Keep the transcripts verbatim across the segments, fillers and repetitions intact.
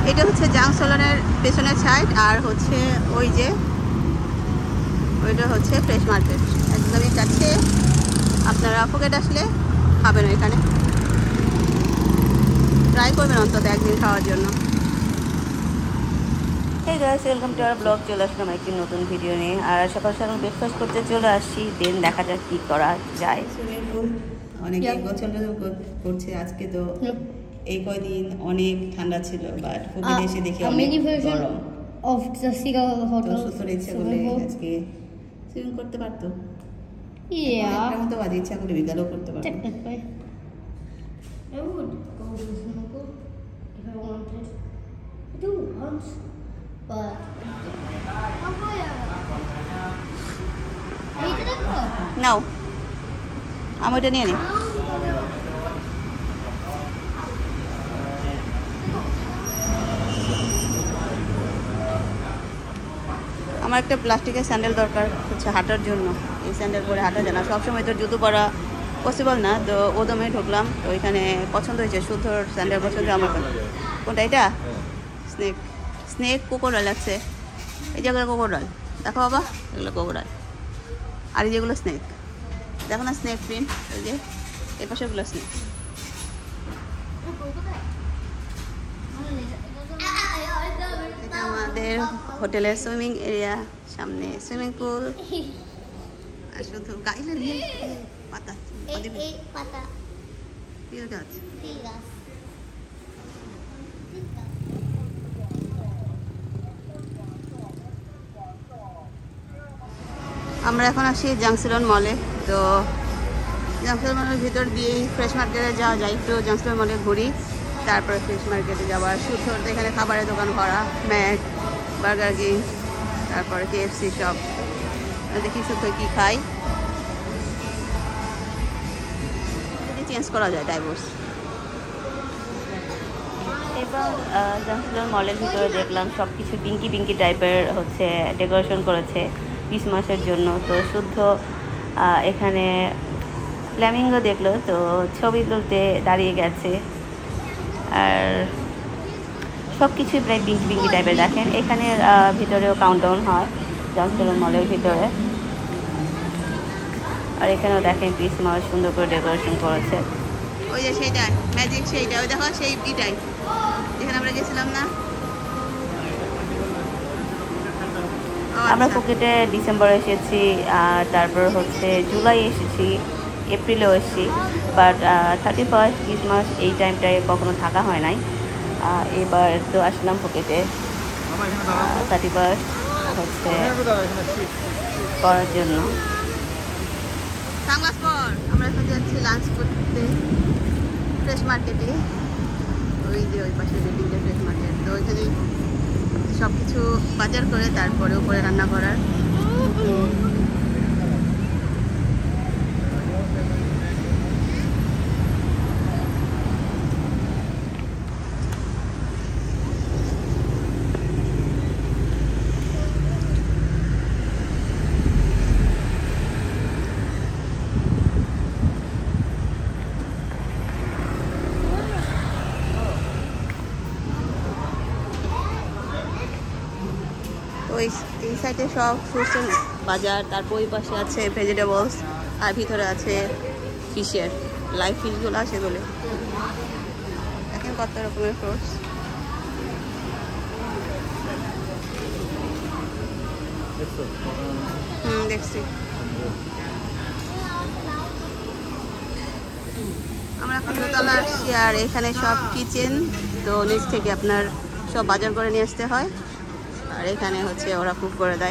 এটা হচ্ছে জাংসলনের পেছনের সাইড, আর হচ্ছে ওই যে ওইটা হচ্ছে ফ্রেশ মার্কেট, একদমই কাছে। আপনারা ফুকেট আসলে খাবেন এখানে, ট্রাই করবেন অন্তত একদিন খাওয়ার জন্য। Hey guys, welcome to our blog. চলে আসলাম একটি নতুন ভিডিও নিয়ে। আর সকাল সকাল ব্রেকফাস্ট করতে চলে আসছি, দেন দেখা যাক কি করা যায়। সুইমিং পুল অনেকে গোসল করছে আজকে, তো এই কয়দিন অনেক ঠান্ডা ছিল, বাট ফুকেটে এসে দেখি অনেক গরম। Of the Seagull Hotel. তো সুতরে ইচ্ছা করলে আজকে সুইমিং করতে পারতো। Yeah. একটা মতো বাজে ইচ্ছা করলে বিকালেও করতে পারতো। Technically. I would go to the swimming pool if I wanted. I do once, but. নাও, আমি ওটা নিয়ে নিই। আমার একটা প্লাস্টিকের স্যান্ডেল দরকার হচ্ছে হাঁটার জন্য। এই স্যান্ডেল পরে হাঁটা যায় না, সবসময় তো জুতো পরা পসিবল না। তো ওদমে ঢুকলাম, তো ওইখানে পছন্দ হয়েছে শুদ্ধর স্যান্ডেল পছন্দ আমার। কোনটা এটা? স্নেক স্নেক কোকোডাল লাগছে। এই যেগুলো কোকোডাল দেখো বাবা, এগুলো কোকোডাল। আর এই যেগুলো স্নেক, দেখো না স্নেক প্রিন্ট, এই যে এই পাশেগুলো স্নেক। এটা আমাদের হোটেলের সুইমিং এরিয়া, সামনে সুইমিং পুল। আর শুধু গাইলে নিয়ে পাতা পাতা তিল গাছ। আমরা এখন আসি জাংসিলন মলে। তো জাংসিলন মলের ভিতর দিয়ে ফ্রেশ মার্কেটে যাওয়া যায়, একটু জাংসিলন মলে ঘুরি, তারপরে ফ্রেশ মার্কেটে যাওয়ার শুদ্ধ। এখানে খাবারের দোকান ভরা, ম্যাক, বার্গার কিং, তারপরে কেএফসি সব। দেখি শুদ্ধ কি খাই, যদি চেঞ্জ করা যায় ডাইভোর্স। এবং জাংসিলন মলের ভিতরে দেখলাম সব কিছু পিঙ্কি পিঙ্কি টাইপের হচ্ছে ডেকোরেশন করেছে ক্রিসমাসের জন্য। তো শুদ্ধ এখানে ফ্ল্যামিঙ্গো দেখলো, তো ছবি তুলতে দাঁড়িয়ে গেছে। আর সব কিছুই প্রায় পিঙ্কি পিঙ্কি টাইপের। দেখেন এখানে ভিতরেও কাউন্টডাউন হয় জাংসিলন মলের ভিতরে। আর এখানেও দেখেন ক্রিসমাস সুন্দর করে ডেকোরেশন করেছে। ওই যে সেইটা ম্যাজিক, সেইটা ওই দেখো সেই ইটাই যেখানে আমরা গেছিলাম না। আমরা ফুকেটে ডিসেম্বরে এসেছি, আর তারপর হচ্ছে জুলাই এসেছি, এপ্রিলেও এসেছি, বাট থার্টি ফার্স্ট ক্রিসমাস এই টাইমটায় কখনো থাকা হয় নাই। এবার তো আসলাম ফুকেটে থার্টি ফার্স্ট হচ্ছে করার জন্য। আমরা এখন যাচ্ছি লাঞ্চ করতে ফ্রেশ মার্কেটে। ওই যে ওই পাশে বিল্ডিংটা ফ্রেশ মার্কেট, তো ওইখানে সব কিছু বাজার করে তারপরে উপরে রান্না করার। ওই এই সাইডে সব ফ্রুটসের বাজার, তারপর ওই পাশে আছে ভেজিটেবলস, আর ভিতরে আছে ফিশের লাইভ ফিশগুলো, সেগুলো দেখেন কত রকমের ফ্রুটস। হুম দেখছি। আমরা এখন দোতলা আসছি, আর এখানে সব কিচেন, তো নিচ থেকে আপনার সব বাজার করে নিয়ে আসতে হয়, আর এখানে হচ্ছে ওরা কুক করে দেয়।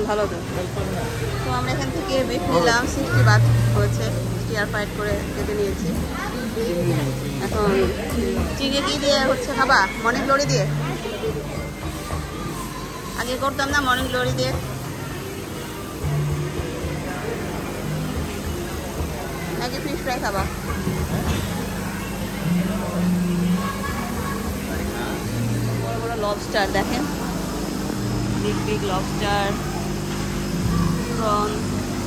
ভালো তো। তো আমরা এখান থেকে বিফ নিলাম, সিক্সটি বাট হয়েছে, স্টিয়ার ফ্রাইড করে কেটে নিয়েছি। এখন চিংড়ি কি দিয়ে হচ্ছে খাবা? মর্নিং গ্লোরি দিয়ে? আগে করতাম না মর্নিং গ্লোরি দিয়ে। নাকি ফিশ ফ্রাই খাবা? বড় বড় লবস্টার দেখেন, বিগ বিগ লবস্টার, প্রন,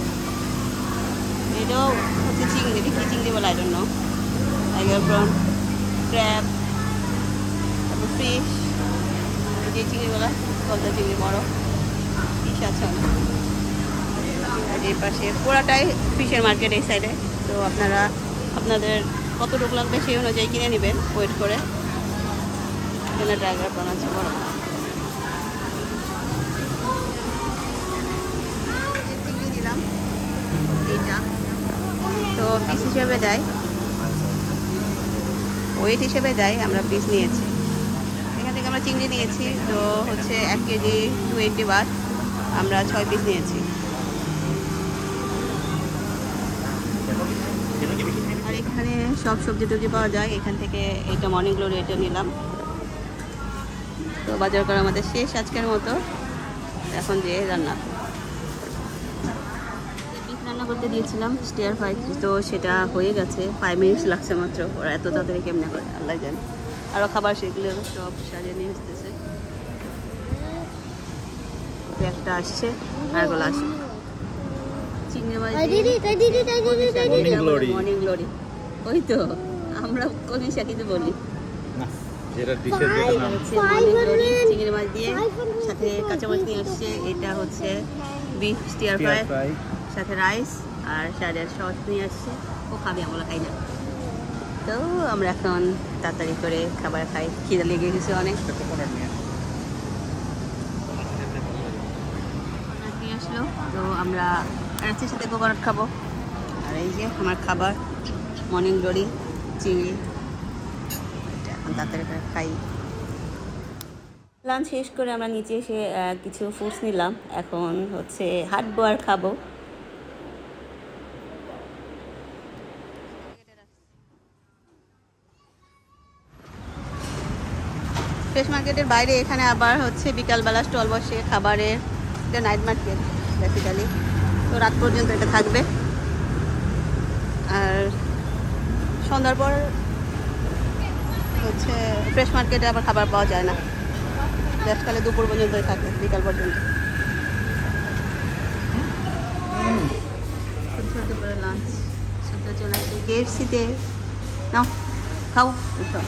এটাও হচ্ছে চিংড়ি, কি চিংড়ি বলে I don't know, tiger prawn, crab, তারপর ফিশ, যে চিংড়িগুলো গলদা চিংড়ি বড়, ফিশ আছে অনেক। আর এই পাশে পুরাটাই ফিশের মার্কেট এই সাইডে। তো আপনারা আপনাদের কতটুকু লাগবে সেই অনুযায়ী কিনে নেবেন ওয়েট করে। এখানে টাইগার প্রন আছে বড়। চিংড়ি দিলাম এইটা, তো পিস হিসেবে দেয়, ওয়েট হিসেবে দেয়, আমরা পিস নিয়েছি। এখান থেকে আমরা চিংড়ি নিয়েছি, তো হচ্ছে এক কেজি টু এইটটি বাট, আমরা ছয় পিস নিয়েছি। আর এখানে সব সবজি টবজি পাওয়া যায়, এখান থেকে এইটা মর্নিং গ্লোরি এটা নিলাম। তো বাজার করা আমাদের শেষ আজকের মতো, এখন যে রান্না রান্না করতে দিয়েছিলাম স্টিয়ার ফ্রাই, তো সেটা হয়ে গেছে, ফাইভ মিনিটস লাগছে মাত্র। ওরা এত তাড়াতাড়ি কেমনে করে আল্লাহ জানে। আরও খাবার সেগুলো সব সাজিয়ে নিয়ে আসতেছে, একটা আসছে আর গুলো আসে। চিংড়ি মাছ মর্নিং গ্লোরি, ওই তো আমরা কলিশা কিছু বলি, চিংড়ি মাছ দিয়ে সাথে কাঁচামরিচ নিয়ে আসছে। এটা হচ্ছে বিফ স্টিয়ার ফ্রাই, সাথে রাইস আর সাইডের সস নিয়ে আসছে। ও খাবি, আমরা খাই না। তো আমরা এখন তাড়াতাড়ি করে খাবার খাই, খিদে লেগে গেছে অনেক। নিয়ে আসলো, তো আমরা রাত্রির সাথে কোকোনাট খাবো। আর এই যে আমার খাবার মর্নিং গ্লোরি চিংড়ি, এখন তাড়াতাড়ি করে খাই। লাঞ্চ শেষ করে আমরা নিচে এসে কিছু ফ্রুটস নিলাম, এখন হচ্ছে হাঁটবো আর খাবো। ফ্রেশ মার্কেটের বাইরে এখানে আবার হচ্ছে বিকালবেলা স্টল বসে খাবারের, এটা নাইট মার্কেট বেসিক্যালি। তো রাত পর্যন্ত এটা থাকবে, আর সন্ধ্যার পর হচ্ছে ফ্রেশ মার্কেটে আবার খাবার পাওয়া যায় না, জাস্ট খালি দুপুর পর্যন্তই থাকে, বিকাল পর্যন্ত। ছোটো করে লাঞ্চ সেটা চলে আসে কেএফসিতে। নাও খাও, উঠো।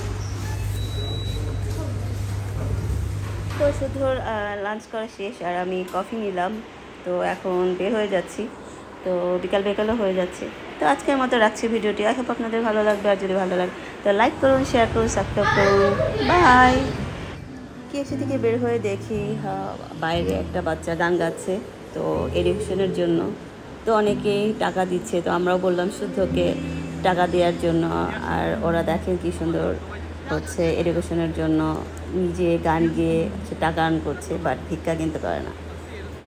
তো শুধুর লাঞ্চ করা শেষ, আর আমি কফি নিলাম। তো এখন বের হয়ে যাচ্ছি, তো বিকাল বিকালও হয়ে যাচ্ছে। তো আজকের মতো রাখছি ভিডিওটি, আই হোপ আপনাদের ভালো লাগবে। আর যদি ভালো লাগে তো লাইক করুন, শেয়ার করুন, সাবস্ক্রাইব করুন। বাই। কেএফসি থেকে বের হয়ে দেখি বাইরে একটা বাচ্চা গান গাচ্ছে, তো এডুকেশনের জন্য। তো অনেকেই টাকা দিচ্ছে, তো আমরাও বললাম শুদ্ধকে টাকা দেওয়ার জন্য। আর ওরা দেখেন কি সুন্দর হচ্ছে এডুকেশনের জন্য নিজে গান গেয়ে টাকা আর্ন করছে, বাট ভিক্ষা কিন্তু করে না।